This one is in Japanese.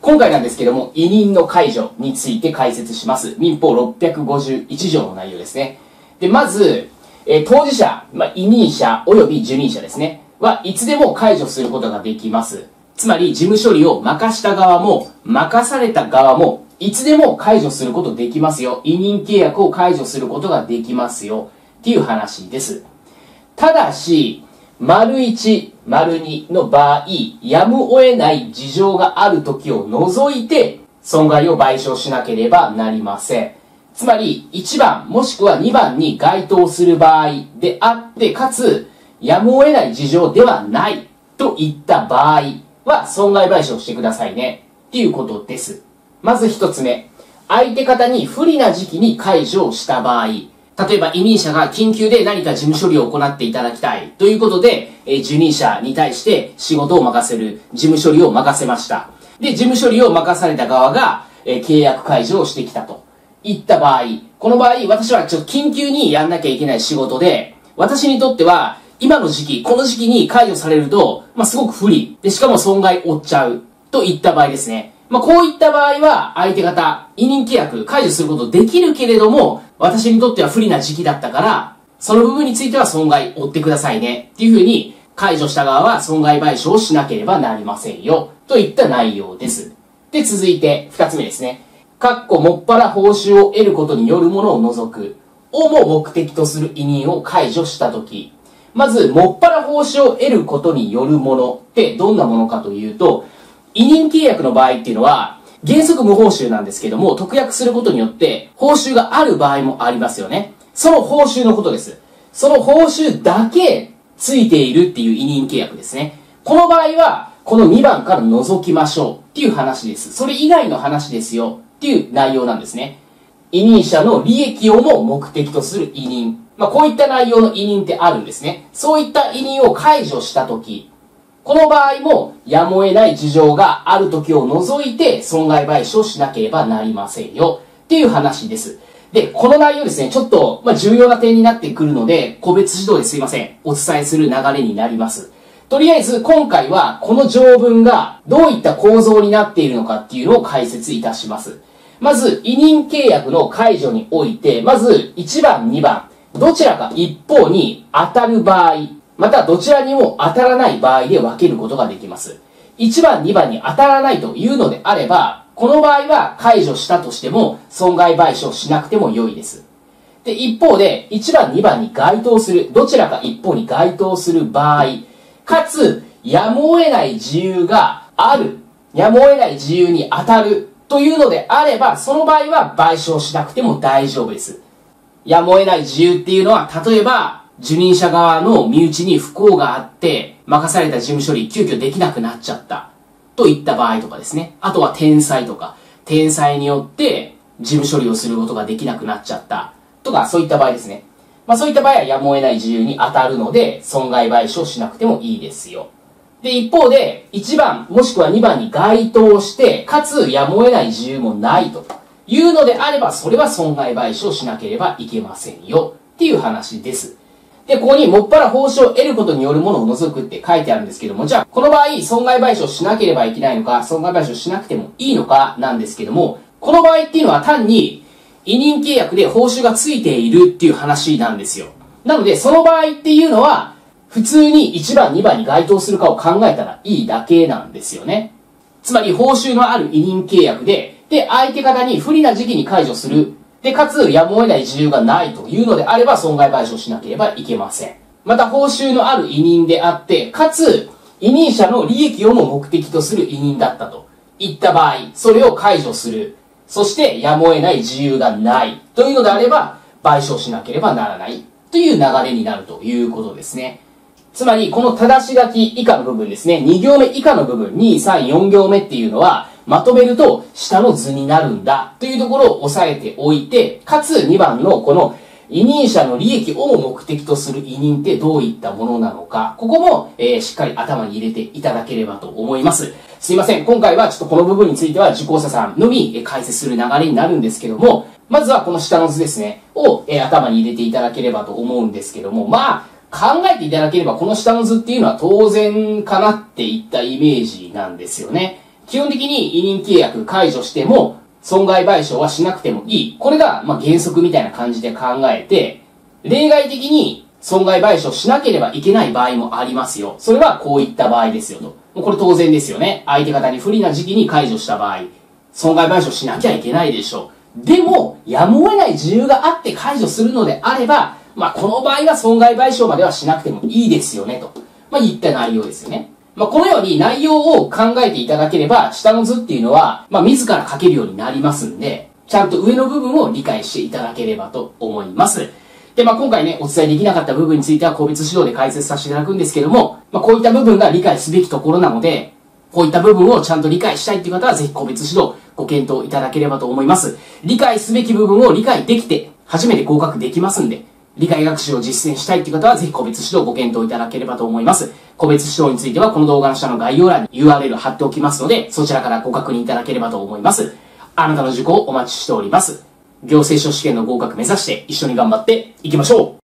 今回なんですけども、委任の解除について解説します。民法651条の内容ですね。で、まず、当事者、委任者及び受任者ですね、はいつでも解除することができます。つまり、事務処理を任した側も、任された側も、いつでも解除することできますよ。委任契約を解除することができますよ。っていう話です。ただし、丸1、丸2の場合、やむを得ない事情がある時を除いて、損害を賠償しなければなりません。つまり、1番もしくは2番に該当する場合であって、かつ、やむを得ない事情ではないといった場合は、損害賠償してくださいね。っていうことです。まず一つ目、相手方に不利な時期に解除をした場合、例えば委任者が緊急で何か事務処理を行っていただきたいということで、受任者に対して仕事を任せる、事務処理を任せました。で、事務処理を任された側が、契約解除をしてきたといった場合、この場合、私はちょっと緊急にやんなきゃいけない仕事で、私にとっては、今の時期、この時期に解除されると、すごく不利。で、しかも損害を負っちゃう。といった場合ですね。こういった場合は、相手方、委任契約解除することできるけれども、私にとっては不利な時期だったから、その部分については損害を負ってくださいね。っていうふうに、解除した側は損害賠償をしなければなりませんよ。といった内容です。で、続いて、二つ目ですね。もっぱら報酬を得ることによるものを除く、をも目的とする委任を解除したとき、まず、もっぱら報酬を得ることによるものってどんなものかというと、委任契約の場合っていうのは、原則無報酬なんですけども、特約することによって、報酬がある場合もありますよね。その報酬のことです。その報酬だけついているっていう委任契約ですね。この場合は、この2番から除きましょうっていう話です。それ以外の話ですよっていう内容なんですね。委任者の利益をも目的とする委任。こういった内容の委任ってあるんですね。そういった委任を解除したとき、この場合もやむを得ない事情がある時を除いて損害賠償しなければなりませんよっていう話です。で、この内容ですね、ちょっと重要な点になってくるので、個別指導ですいません、お伝えする流れになります。とりあえず今回はこの条文がどういった構造になっているのかっていうのを解説いたします。まず、委任契約の解除において、まず1番、2番、どちらか一方に当たる場合、またどちらにも当たらない場合で分けることができます。1番、2番に当たらないというのであれば、この場合は解除したとしても損害賠償しなくても良いです。で、一方で1番、2番に該当する、どちらか一方に該当する場合、かつやむを得ない自由がある、やむを得ない自由に当たるというのであれば、その場合は賠償しなくても大丈夫です。やむを得ない自由っていうのは、例えば、受任者側の身内に不幸があって、任された事務処理急遽できなくなっちゃった。といった場合とかですね。あとは天災とか、天災によって事務処理をすることができなくなっちゃった。とか、そういった場合ですね。そういった場合はやむを得ない自由に当たるので、損害賠償しなくてもいいですよ。で、一方で、1番もしくは2番に該当して、かつやむを得ない自由もないというのであれば、それは損害賠償しなければいけませんよ。っていう話です。で、ここにもっぱら報酬を得ることによるものを除くって書いてあるんですけども、じゃあ、この場合、損害賠償しなければいけないのか、損害賠償しなくてもいいのかなんですけども、この場合っていうのは単に、委任契約で報酬がついているっていう話なんですよ。なので、その場合っていうのは、普通に1番、2番に該当するかを考えたらいいだけなんですよね。つまり、報酬のある委任契約で、相手方に不利な時期に解除する。で、かつ、やむを得ない自由がないというのであれば、損害賠償しなければいけません。また、報酬のある委任であって、かつ、委任者の利益をも目的とする委任だったといった場合、それを解除する。そして、やむを得ない自由がないというのであれば、賠償しなければならないという流れになるということですね。つまり、この正し書き以下の部分ですね、2行目以下の部分、2、3、4行目っていうのは、まとめると下の図になるんだというところを押さえておいて、かつ2番のこの委任者の利益をも目的とする委任ってどういったものなのか、ここも、しっかり頭に入れていただければと思います。すいません。今回はちょっとこの部分については受講者さんのみ解説する流れになるんですけども、まずはこの下の図ですね、を頭に入れていただければと思うんですけども、考えていただければこの下の図っていうのは当然かなっていったイメージなんですよね。 基本的に委任契約解除しても、損害賠償はしなくてもいい。これが、原則みたいな感じで考えて、例外的に損害賠償しなければいけない場合もありますよ。それはこういった場合ですよと。これ当然ですよね。相手方に不利な時期に解除した場合、損害賠償しなきゃいけないでしょう。でも、やむを得ない自由があって解除するのであれば、この場合は損害賠償まではしなくてもいいですよねと。いった内容ですよね。このように内容を考えていただければ、下の図っていうのは、自ら書けるようになりますんで、ちゃんと上の部分を理解していただければと思います。で、今回ね、お伝えできなかった部分については個別指導で解説させていただくんですけども、こういった部分が理解すべきところなので、こういった部分をちゃんと理解したいっていう方は、ぜひ個別指導ご検討いただければと思います。理解すべき部分を理解できて、初めて合格できますんで、理解学習を実践したいっていう方は、ぜひ個別指導ご検討いただければと思います。個別指導については、この動画の下の概要欄に URL 貼っておきますので、そちらからご確認いただければと思います。あなたの受講をお待ちしております。行政書士試験の合格目指して一緒に頑張っていきましょう。